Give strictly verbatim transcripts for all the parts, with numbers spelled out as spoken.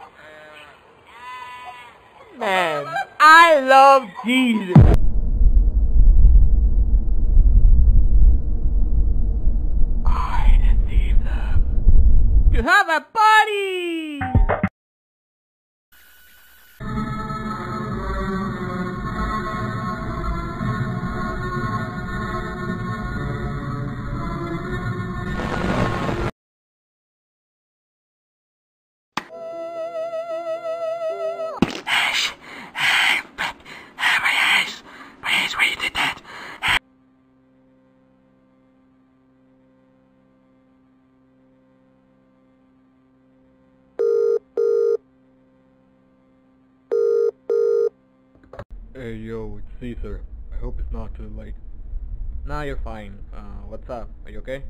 Man, I love Jesus. I deceive them. You have a party! Hey yo, it's Caesar. I hope it's not too late. Nah, you're fine. Uh, what's up? Are you okay?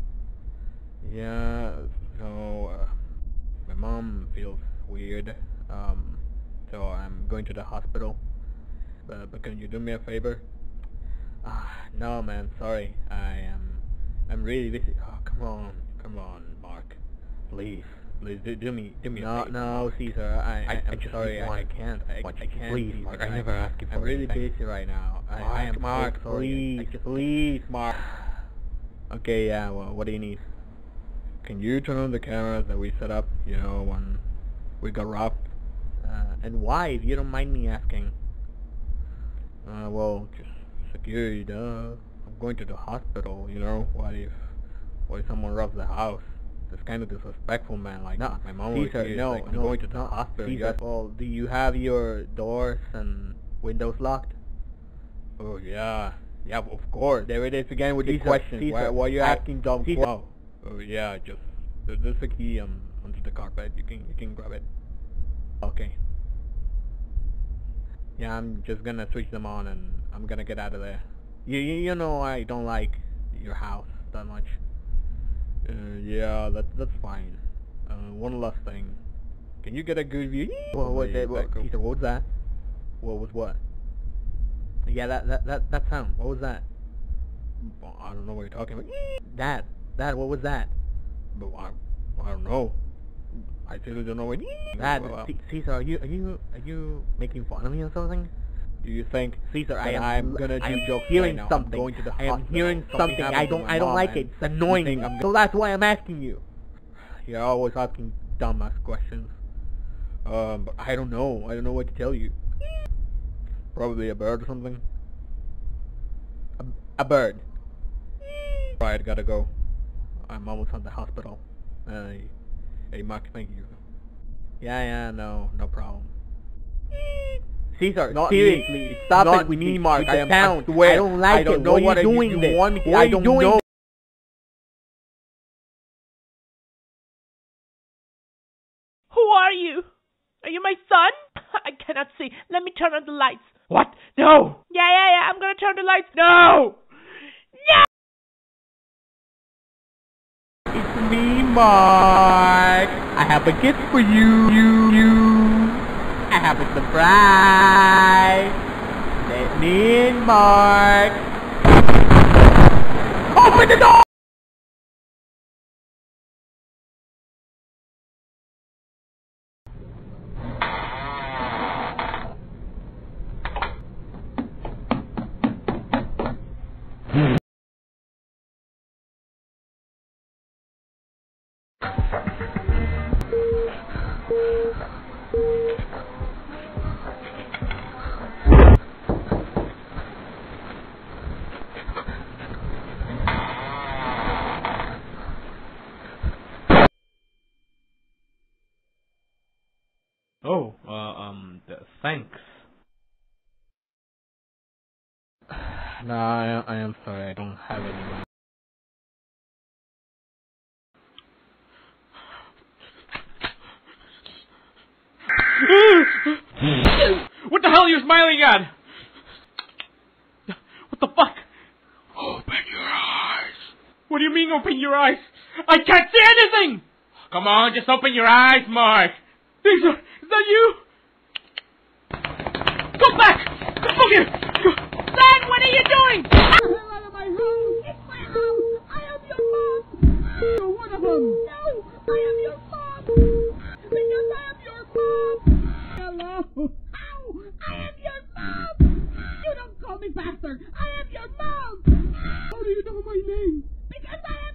Yeah, so, uh, my mom feels weird, um, so I'm going to the hospital. But, but can you do me a favor? Ah, no man, sorry. I am, I'm really busy. Oh, come on, come on, Mark. Please, please do, do me, do me No, a favor. no, Caesar, I, I, I, I'm I just sorry, I, want, I can't, I, want I you, can't, please, Caesar, Mark, I I, never asked you for I'm really anything. busy right now. I, Mark, I am Mark, so sorry. please, I just, please, Mark. Okay, yeah, well, what do you need? Can you turn on the cameras that we set up, you know, when we got robbed? Uh, and why, if you don't mind me asking? Uh, well, just security, duh. I'm going to the hospital, you know? What if, what if someone robs the house? That's kind of disrespectful, man. Like, No, my mom Caesar, was here, no, like, I'm no, going to the no, hospital. Caesar, Yes. well, do you have your doors and windows locked? Oh, yeah. Yeah, of course. There it is again with Caesar, the questions. Caesar, why, why are you I- asking dumb Caesar. questions? Oh, yeah, just, there, there's a key um, under the carpet. You can, you can grab it. Okay. Yeah, I'm just gonna switch them on and I'm gonna get out of there. You, you, you know I don't like your house that much. Uh, yeah, that, that's fine. Uh, one last thing. Can you get a good view? What was of that? the What, back of- Caesar, what was that? What was what? Yeah, that, that, that, that sound. What was that? Well, I don't know what you're talking about. That, that, what was that? But I, I don't know. I really don't know what. That, Well, C- Caesar, are you, are you, are you making fun of me or something? do you think Caesar, I that am, I'm gonna I do am jokes hearing right now? something. I'm going to the I am hospital. hearing Something something. happened I to don't, my I don't mom, like and it. It's annoying think me. I'm So that's why I'm asking you. You're always asking dumbass questions. Um, but I don't know. I don't know what to tell you. Probably a bird or something. A, a bird. Right, gotta go. I'm almost at the hospital. Uh, hey, Mark, thank you. Yeah, yeah, no, no problem. Caesar, Not seriously, me. stop Not it with me, the, Mark. with I the am- I sound. swear. I don't like I don't it. know What what are are you you- doing you this? want me to- What I are you don't doing? know. Who are you? Are you my son? I cannot see. Let me turn on the lights. What? No! Yeah, yeah, yeah, I'm gonna turn the lights. No! No! It's me, Mark. I have a gift for you. You, you. I have a surprise. Let me in, Mark. Open the door! Oh, uh, um, th- thanks. Nah, I, I am sorry. I don't have any money. What the hell are you smiling at? What the fuck? Open your eyes. What do you mean open your eyes? I can't see anything! Come on, just open your eyes, Mark. Is that, is that you? Come back! Come over here! Son, what are you doing? Get out of my house! It's my house! I am your mom! You're one of them! No! I am your mom! Because I am your Ow! I am your mom! You don't call me bastard! I am your mom! How do you know my name? Because I am